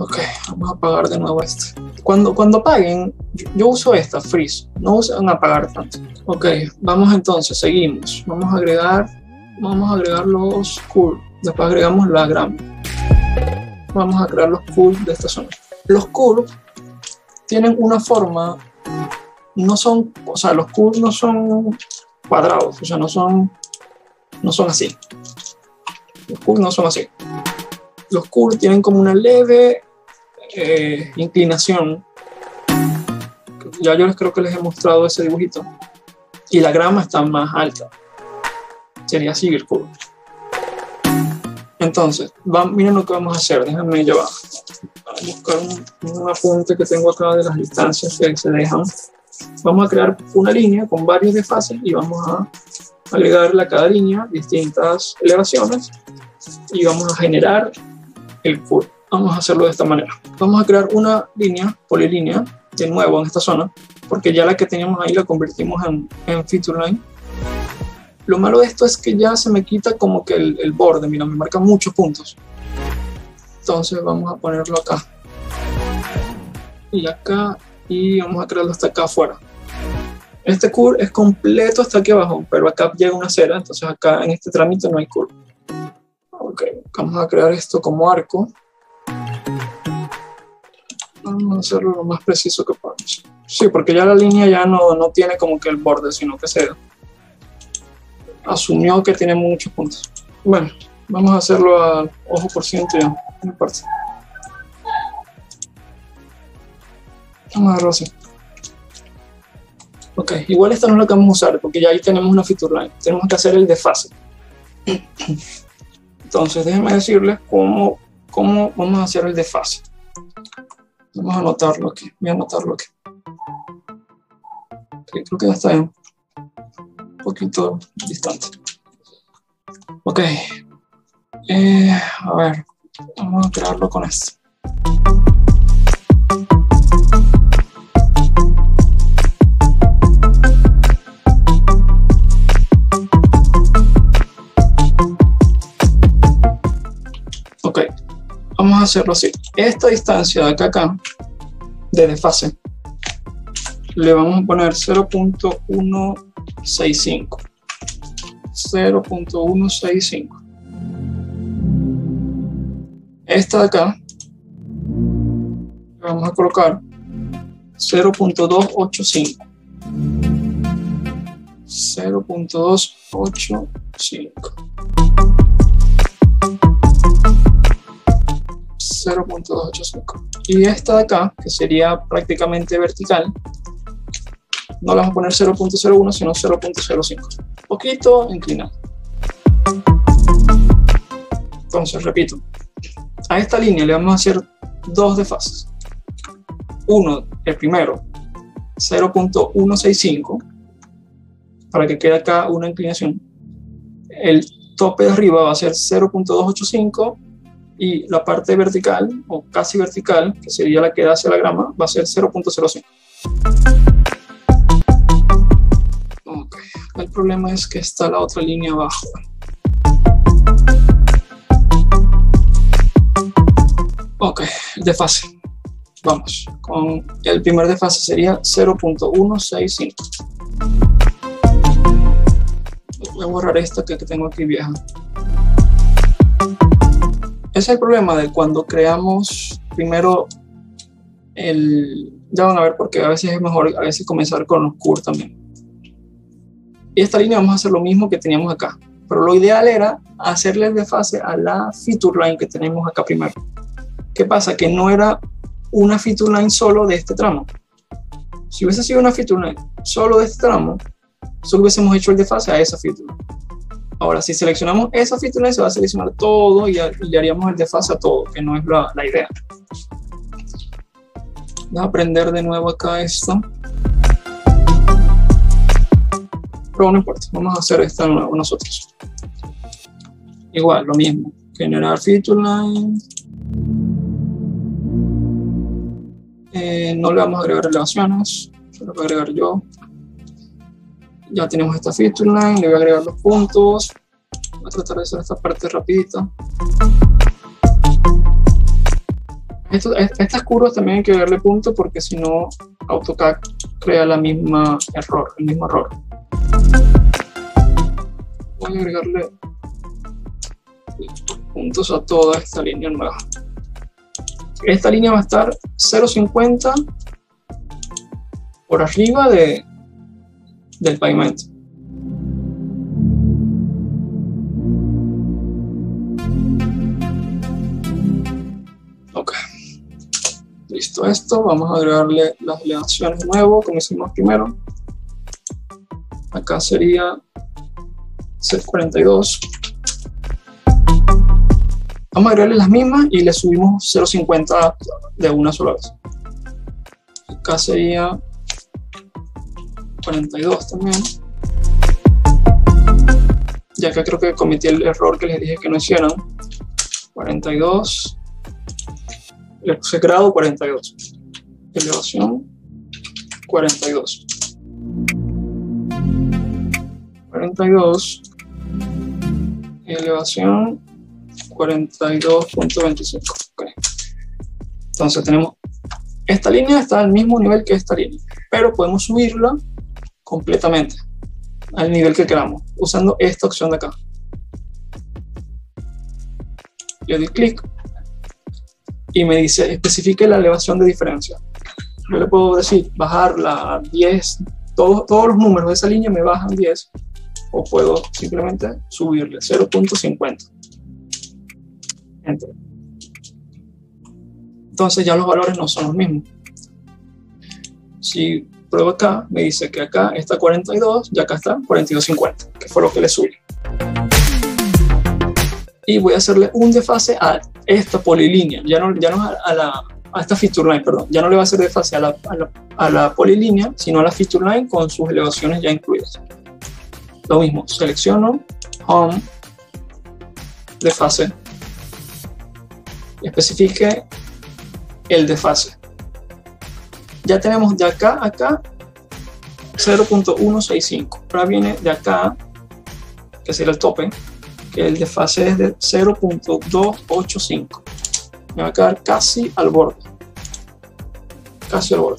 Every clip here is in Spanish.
Ok, vamos a apagar de nuevo este. Cuando apaguen, yo uso esta, freeze. No usan apagar tanto. Ok, vamos entonces, seguimos. Vamos a agregar los curves. Después agregamos la grama. Vamos a crear los curves de esta zona. Los curves tienen una forma, los curves no son cuadrados, o sea, no son así. Los curves no son así. Los curves tienen como una leve inclinación. Ya yo creo que les he mostrado ese dibujito. Y la grama está más alta. Sería así el curve. Entonces, miren lo que vamos a hacer. Déjenme llevar. Voy a buscar un apunte que tengo acá de las distancias que se dejan. Vamos a crear una línea con varios desfases y vamos a agregarle a cada línea distintas elevaciones y vamos a generar el curve. Vamos a hacerlo de esta manera. Vamos a crear una línea, polilínea, de nuevo en esta zona, porque ya la que teníamos ahí la convertimos en feature line. Lo malo de esto es que ya se me quita como que el borde, mira, me marca muchos puntos. Entonces vamos a ponerlo acá. Y acá, y vamos a crearlo hasta acá afuera. Este curve es completo hasta aquí abajo, pero acá llega una cera, entonces acá en este trámite no hay curve. Ok, vamos a crear esto como arco. Vamos a hacerlo lo más preciso que podamos. Sí, porque ya la línea ya no tiene como que el borde, sino que se asumió que tiene muchos puntos. Bueno, vamos a hacerlo a ojo por ciento ya, no importa. Vamos a hacerlo así. Ok, igual esta no es la que vamos a usar, porque ya ahí tenemos una feature line. Tenemos que hacer el desfase. Entonces, déjenme decirles cómo vamos a hacer el desfase. Vamos a anotarlo aquí. Voy a anotarlo aquí. Okay, creo que ya está bien. Un poquito distante. Ok. A ver. Vamos a crearlo con esto. Ok. Vamos a hacerlo así. Esta distancia de acá a acá, de desfase, le vamos a poner 0.165. 0.165. Esta de acá, le vamos a colocar 0.285. 0.285. 0.285. Y esta de acá, que sería prácticamente vertical, no le vamos a poner 0.01, sino 0.05. Un poquito inclinado. Entonces, repito, a esta línea le vamos a hacer dos desfases. Uno, el primero, 0.165, para que quede acá una inclinación. El tope de arriba va a ser 0.285 y la parte vertical, o casi vertical, que sería la que da hacia la grama, va a ser 0.05. Ok, el problema es que está la otra línea abajo. Ok, desfase. Vamos, con el primer desfase sería 0.165. Voy a borrar esta que tengo aquí vieja. Ese es el problema de cuando creamos primero ya van a ver porque a veces es mejor comenzar con los curves también. Y esta línea vamos a hacer lo mismo que teníamos acá, pero lo ideal era hacerle el desfase a la feature line que tenemos acá primero. ¿Qué pasa? Que no era una feature line solo de este tramo. Si hubiese sido una feature line solo de este tramo, solo hubiésemos hecho el desfase a esa feature line. Ahora, si seleccionamos esa feature line, se va a seleccionar todo y le haríamos el desfase a todo, que no es la idea. Vamos a prender de nuevo acá esto. Pero no importa, vamos a hacer esta de nuevo nosotros. Igual, lo mismo. Generar feature line. No le vamos a agregar elevaciones, solo voy a agregar yo. Ya tenemos esta feature line, le voy a agregar los puntos. Voy a tratar de hacer esta parte rapidita. Estas curvas también hay que darle punto porque si no AutoCAD crea el mismo error. Voy a agregarle puntos a toda esta línea nueva. Esta línea va a estar 0,50 por arriba del pavimento. Ok. Listo esto. Vamos a agregarle las elevaciones de nuevo, como hicimos primero. Acá sería 42. Vamos a agregarle las mismas y le subimos 0,50 de una sola vez. Acá sería 42 también. Ya que creo que cometí el error que les dije que no hicieran. 42. Le puse grado 42. Elevación 42. 42. Elevación 42.25. Okay. Entonces tenemos esta línea, está al mismo nivel que esta línea, pero podemos subirla completamente al nivel que queramos usando esta opción de acá. Le doy clic y me dice especifique la elevación de diferencia. Yo le puedo decir bajarla a 10, todos los números de esa línea me bajan 10, o puedo simplemente subirle 0.50. Enter. Entonces ya los valores no son los mismos. Si pruebo acá, me dice que acá está 42 y acá está 42.50, que fue lo que le subí. Y voy a hacerle un desfase a esta polilínea, ya no a esta feature line, perdón. Ya no le va a hacer desfase a la polilínea, sino a la feature line con sus elevaciones ya incluidas. Lo mismo, selecciono Home, desfase, especifique el desfase. Ya tenemos de acá a acá 0.165. Ahora viene de acá, que sería el tope, que el desfase es de 0.285. Me va a quedar casi al borde. Casi al borde.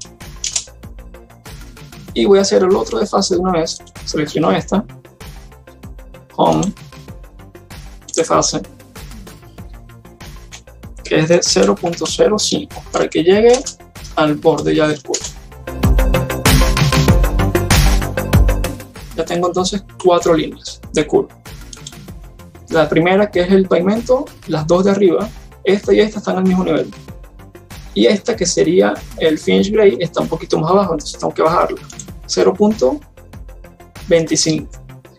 Y voy a hacer el otro desfase de una vez. Selecciono esta. Home. Desfase. Que es de 0.05. Para que llegue al borde ya del curvo. Ya tengo entonces 4 líneas de curva. La primera, que es el pavimento, las dos de arriba, esta y esta están al mismo nivel. Y esta, que sería el finish grade, está un poquito más abajo, entonces tengo que bajarla. 0.25.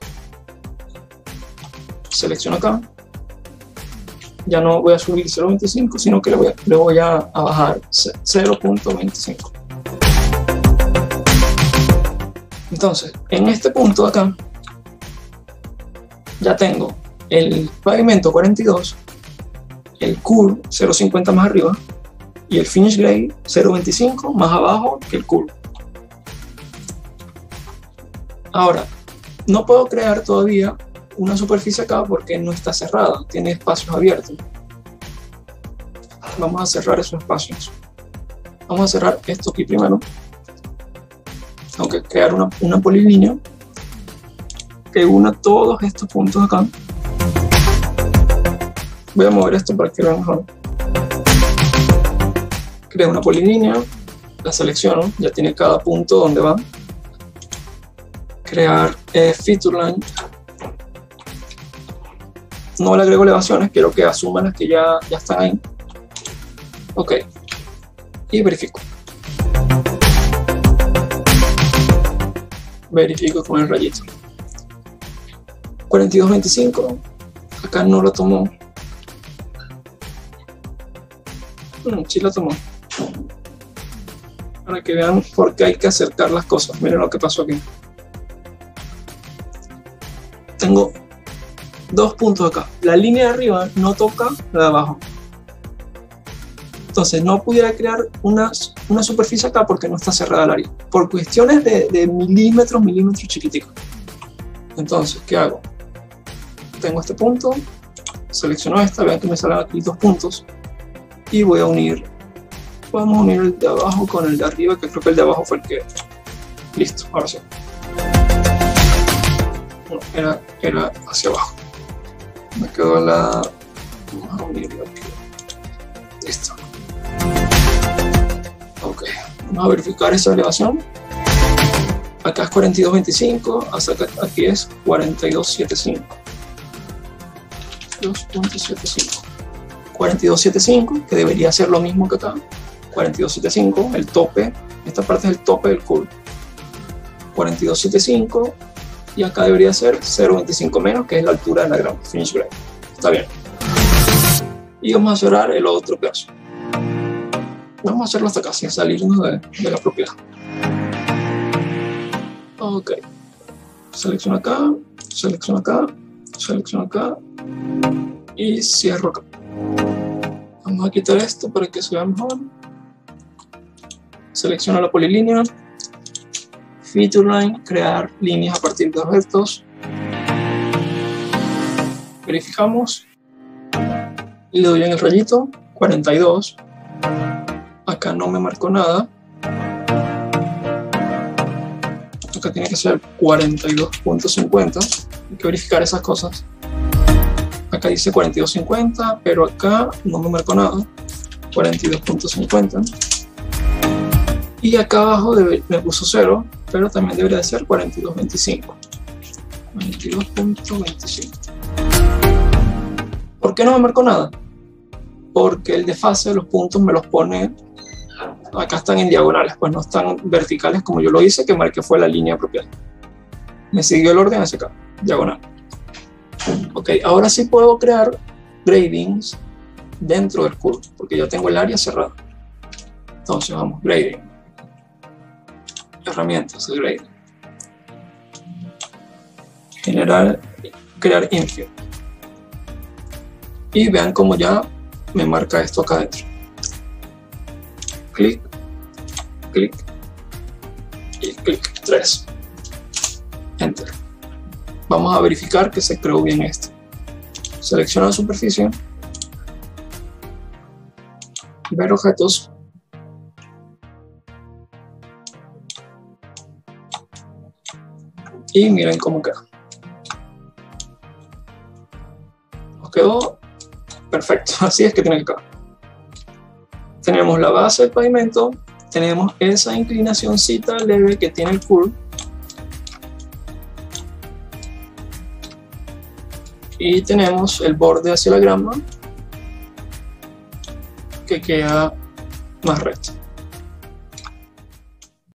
Selecciono acá. Ya no voy a subir 0.25, sino que le voy a bajar 0.25. Entonces, en este punto de acá, ya tengo el pavimento 42, el curve 0.50 más arriba y el finish grade 0.25 más abajo que el curve. Ahora, no puedo crear todavía una superficie acá porque no está cerrada, tiene espacios abiertos. Vamos a cerrar esos espacios. Vamos a cerrar esto aquí primero. Tengo que crear una polilínea que una todos estos puntos acá. Voy a mover esto para que vean mejor. Creo una polilínea, la selecciono, ya tiene cada punto donde va. Crear feature line. No le agrego elevaciones, quiero que asuman las que ya están ahí. Ok. Y verifico. Verifico con el rayito. 42.25. Acá no lo tomó. Sí lo tomó. Para que vean por qué hay que acercar las cosas. Miren lo que pasó aquí. Tengo dos puntos acá. La línea de arriba no toca la de abajo. Entonces no pudiera crear una superficie acá porque no está cerrada el área. Por cuestiones de milímetros chiquiticos. Entonces, ¿qué hago? Tengo este punto. Selecciono esta. Vean que me salen aquí dos puntos. y voy a unir, vamos a unir el de abajo con el de arriba, que creo que el de abajo fue el que, listo, ahora sí. No, era hacia abajo. Me quedó la, vamos a unirlo aquí, listo. Ok, vamos a verificar esa elevación. Acá es 42.25, hasta acá, aquí es 42.75. 2.75. 42.75, que debería ser lo mismo que acá. 42.75, el tope, esta parte es el tope del curve. 42.75, y acá debería ser 0.25 menos, que es la altura de la grama, finish grade. Está bien. Y vamos a cerrar el otro pedazo. Vamos a hacerlo hasta acá, sin salirnos de la propiedad. Ok. Selecciono acá, selecciono acá, selecciono acá, y cierro acá. Vamos a quitar esto para que se vea mejor. Selecciono la polilínea, feature line, crear líneas a partir de objetos. Verificamos. Le doy en el rayito, 42. Acá no me marcó nada. Acá tiene que ser 42.50. Hay que verificar esas cosas. Acá dice 42.50, pero acá no me marcó nada. 42.50. Y acá abajo me puso 0, pero también debería ser 42.25. 42.25. ¿Por qué no me marcó nada? Porque el desfase de los puntos me los pone, acá están en diagonales, pues no están verticales como yo lo hice, que marqué fue la línea apropiada. Me siguió el orden hacia acá, diagonal. Ok, ahora sí puedo crear gradings dentro del curve, porque ya tengo el área cerrada. Entonces vamos, grading. Herramientas, el grading. Generar, crear infill. Y vean cómo ya me marca esto acá adentro. Clic, clic y clic. 3. Enter. Vamos a verificar que se creó bien esto. Selecciono la superficie. Ver objetos. Y miren cómo queda. Nos quedó perfecto. Así es que tiene que quedar. Tenemos la base del pavimento. Tenemos esa inclinacióncita leve que tiene el curve. Y tenemos el borde hacia la grama que queda más recto.